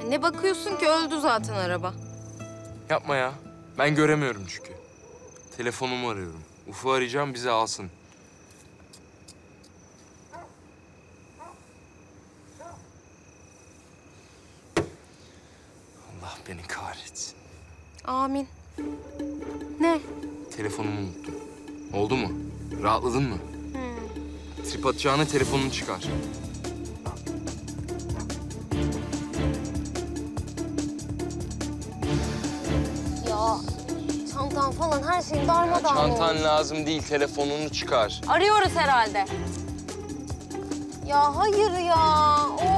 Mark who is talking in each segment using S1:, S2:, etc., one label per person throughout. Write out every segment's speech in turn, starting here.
S1: Ne bakıyorsun ki, öldü zaten araba.
S2: Yapma ya. Ben göremiyorum çünkü. Telefonumu arıyorum. Ufuk'u arayacağım, bizi alsın. Allah beni kahretsin.
S1: Amin. Ne?
S2: Telefonumu unuttum. Oldu mu? Rahatladın mı? Trip atacağına telefonunu çıkar.
S1: Ya çantan falan her şeyin darmadağın
S2: Çantan
S1: olmuş.
S2: lazım değil, telefonunu çıkar.
S1: Arıyoruz herhalde. Ya hayır ya. Of.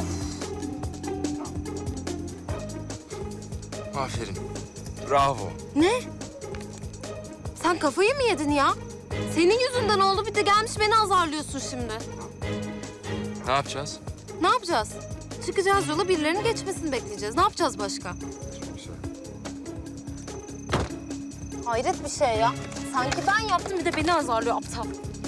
S2: Aferin. Bravo.
S1: Ne? Sen kafayı mı yedin ya? Senin yüzünden oldu, bir de gelmiş beni azarlıyorsun şimdi.
S2: Ne yapacağız?
S1: Ne yapacağız? Çıkacağız yola, birilerinin geçmesini bekleyeceğiz. Ne yapacağız başka?
S2: Çok güzel.
S1: Hayret bir şey ya. Sanki ben yaptım, bir de beni azarlıyor aptal.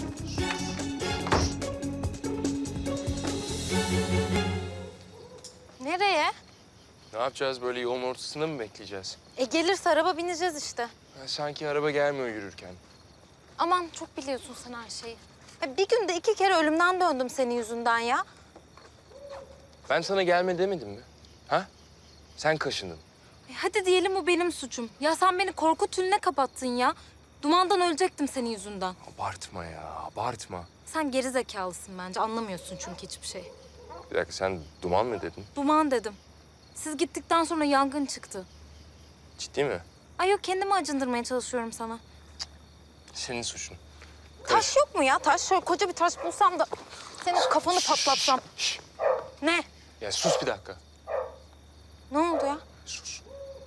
S1: Nereye?
S2: Ne yapacağız? Böyle yolun ortasında mı bekleyeceğiz?
S1: Gelirse araba bineceğiz işte.
S2: Sanki araba gelmiyor yürürken.
S1: Aman çok biliyorsun sen her şeyi. Bir günde 2 kere ölümden döndüm senin yüzünden ya.
S2: Ben sana gelme demedim mi? Ha? Sen kaşındın.
S1: Hadi diyelim bu benim suçum. Ya sen beni korku tünele kapattın ya. Dumandan ölecektim senin yüzünden.
S2: Abartma ya, abartma.
S1: Sen geri zekalısın bence. Anlamıyorsun çünkü hiçbir şey.
S2: Bir dakika, sen duman mı dedin?
S1: Duman dedim. Siz gittikten sonra yangın çıktı.
S2: Ciddi mi?
S1: Ay yok, kendimi acındırmaya çalışıyorum sana.
S2: Senin suçun.
S1: Taş yok mu ya? Taş, şöyle koca bir taş bulsam da senin kafanı patlatsam.
S2: Şş.
S1: Ne?
S2: Ya sus bir dakika.
S1: Ne oldu ya?
S2: Sus.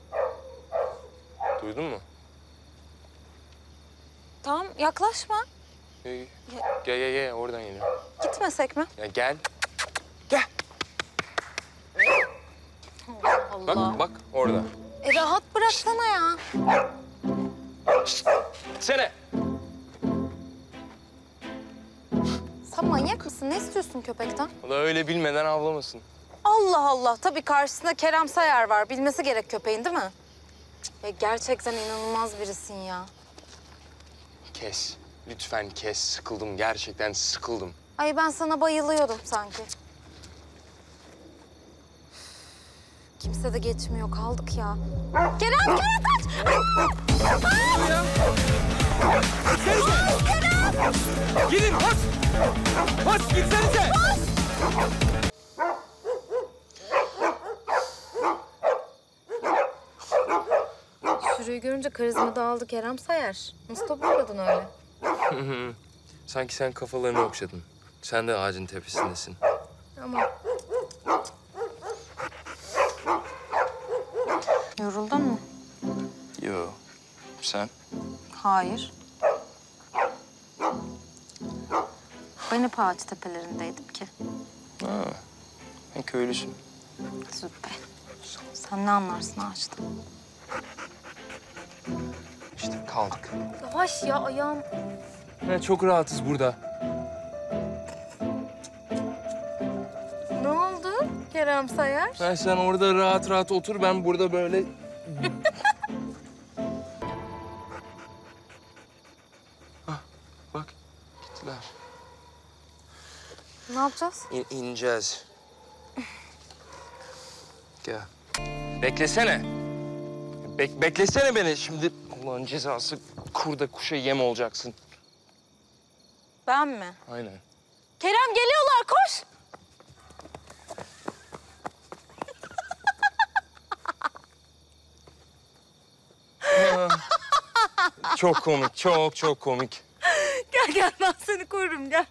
S2: Duydun mu?
S1: Tamam, yaklaşma.
S2: Gel, gel, oradan geliyor.
S1: Gitmesek mi?
S2: Ya gel. Gel.
S1: Allah Allah.
S2: Bak orada.
S1: Rahat bıraksana ya.
S2: Sene.
S1: Sen manyak mısın? Ne istiyorsun köpekten?
S2: O da öyle bilmeden avlamasın.
S1: Allah Allah. Tabii karşısında Kerem Sayar var. Bilmesi gerek köpeğin, değil mi? Ya gerçekten inanılmaz birisin ya.
S2: Kes. Lütfen kes. Sıkıldım. Gerçekten sıkıldım.
S1: Ay ben sana bayılıyordum sanki. Kimse de geçmiyor. Kaldık ya. Kerem, Kerem kaç!
S2: Gidin koş. Koş gitsenize.
S1: Sürüyü görünce karizma dağıldı Kerem Sayar. Nasıl toparladın öyle?
S2: Sanki sen kafalarını okşadın. Sen de ağacın tepesindesin.
S1: Ama... Yoruldun mu?
S2: Yo. Sen?
S1: Hayır. Ben hep ağaç tepelerindeydim ki.
S2: Ha. Sen köylüsün.
S1: Züppe. Sen ne anlarsın ağaçtan?
S2: İşte kaldık.
S1: Yavaş ya, ayağım.
S2: Çok rahatız burada.
S1: Ne oldu Kerem Sayar?
S2: Sen orada rahat rahat otur, ben burada böyle... Bak, gittiler.
S1: Ne yapacağız?
S2: İneceğiz. Gel. Beklesene. Beklesene beni. Şimdi Allah'ın cezası, kurda kuşa yem olacaksın.
S1: Ben mi?
S2: Aynen.
S1: Kerem geliyorlar, koş!
S2: Çok komik, çok komik.
S1: Gel gel, ben seni korurum, gel.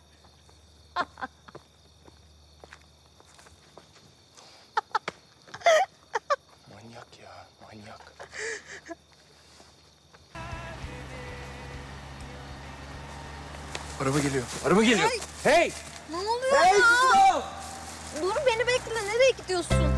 S2: Manyak ya, manyak. Araba geliyor, araba geliyor. Hey!
S1: Ne oluyor
S2: Hey,
S1: ya?
S2: Sinan!
S1: Dur, beni bekle. Nereye gidiyorsun?